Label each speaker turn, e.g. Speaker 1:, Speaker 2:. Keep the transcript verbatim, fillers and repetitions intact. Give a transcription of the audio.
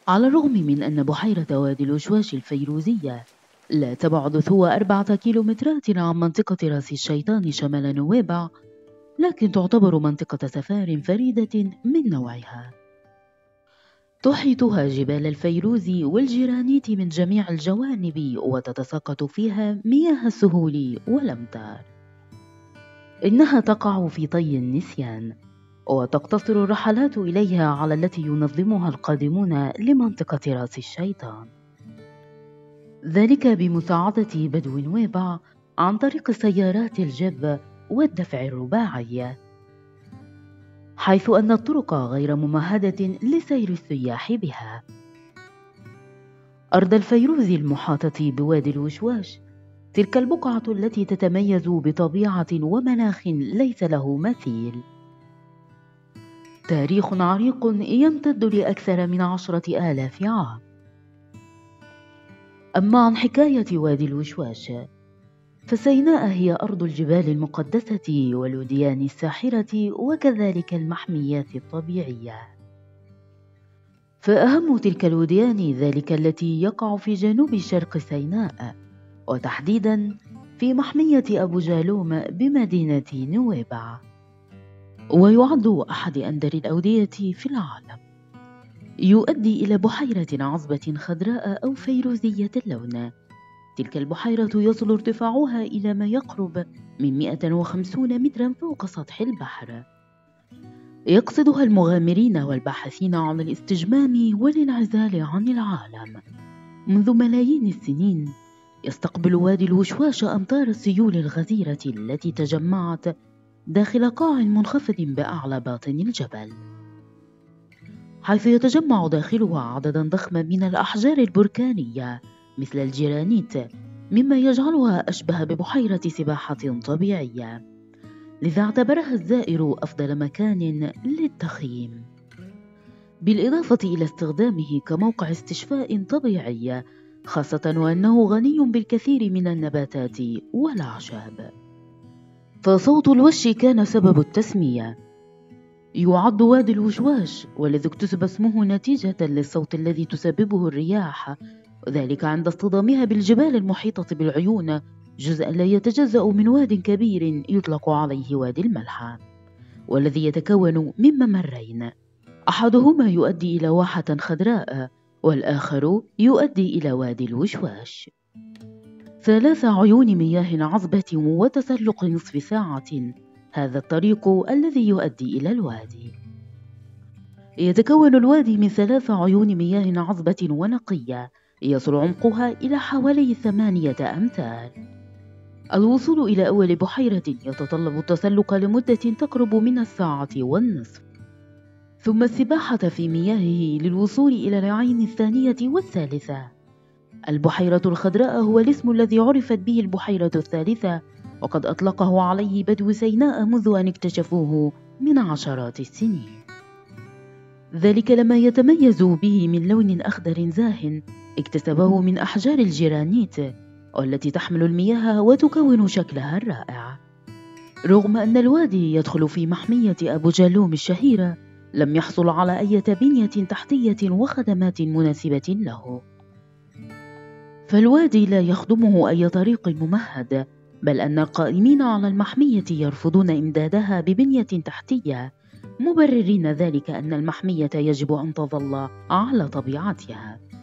Speaker 1: على الرغم من أن بحيرة وادي الوشواش الفيروزية لا تبعد سوى أربعة كيلومترات عن منطقة راس الشيطان شمال نويبع، لكن تعتبر منطقة سفار فريدة من نوعها. تحيطها جبال الفيروز والجرانيت من جميع الجوانب، وتتساقط فيها مياه السهول والأمطار. إنها تقع في طي النسيان، وتقتصر الرحلات إليها على التي ينظمها القادمون لمنطقة راس الشيطان، ذلك بمساعدة بدو نويبع عن طريق سيارات الجب والدفع الرباعي، حيث أن الطرق غير ممهدة لسير السياح بها. أرض الفيروز المحاطة بوادي الوشواش تلك البقعة التي تتميز بطبيعة ومناخ ليس له مثيل. تاريخ عريق يمتد لأكثر من عشرة آلاف عام. أما عن حكاية وادي الوشواش، فسيناء هي أرض الجبال المقدسة والوديان الساحرة وكذلك المحميات الطبيعية. فأهم تلك الوديان ذلك التي يقع في جنوب شرق سيناء، وتحديدا في محمية أبو جالوم بمدينة نويبع، ويعد أحد أندر الأودية في العالم. يؤدي إلى بحيرة عذبة خضراء أو فيروزية اللون. تلك البحيرة يصل ارتفاعها إلى ما يقرب من مئة وخمسين مترا فوق سطح البحر. يقصدها المغامرين والباحثين عن الاستجمام والانعزال عن العالم. منذ ملايين السنين يستقبل وادي الوشواش أمطار السيول الغزيرة التي تجمعت داخل قاع منخفض بأعلى باطن الجبل، حيث يتجمع داخلها عددا ضخما من الأحجار البركانية مثل الجرانيت، مما يجعلها أشبه ببحيرة سباحة طبيعية، لذا اعتبرها الزائر أفضل مكان للتخييم، بالإضافة إلى استخدامه كموقع استشفاء طبيعي، خاصة وأنه غني بالكثير من النباتات والأعشاب. فصوت الوش كان سبب التسمية. يعد وادي الوشواش والذي اكتسب اسمه نتيجة للصوت الذي تسببه الرياح، وذلك عند اصطدامها بالجبال المحيطة بالعيون، جزءا لا يتجزأ من واد كبير يطلق عليه وادي الملح، والذي يتكون من ممرين، أحدهما يؤدي إلى واحة خضراء والآخر يؤدي إلى وادي الوشواش. ثلاث عيون مياه عذبة وتسلق نصف ساعة، هذا الطريق الذي يؤدي إلى الوادي. يتكون الوادي من ثلاث عيون مياه عذبة ونقية يصل عمقها إلى حوالي ثمانية أمتار. الوصول إلى أول بحيرة يتطلب التسلق لمدة تقرب من الساعة والنصف، ثم السباحة في مياهه للوصول إلى العين الثانية والثالثة. البحيرة الخضراء هو الاسم الذي عرفت به البحيرة الثالثة، وقد أطلقه عليه بدو سيناء منذ أن اكتشفوه من عشرات السنين، ذلك لما يتميز به من لون أخضر زاهٍ اكتسبه من أحجار الجرانيت، والتي تحمل المياه وتكون شكلها الرائع. رغم أن الوادي يدخل في محمية أبو جالوم الشهيرة، لم يحصل على أي بنية تحتية وخدمات مناسبة له، فالوادي لا يخدمه أي طريق ممهد، بل أن القائمين على المحمية يرفضون إمدادها ببنية تحتية، مبررين ذلك أن المحمية يجب أن تظل على طبيعتها.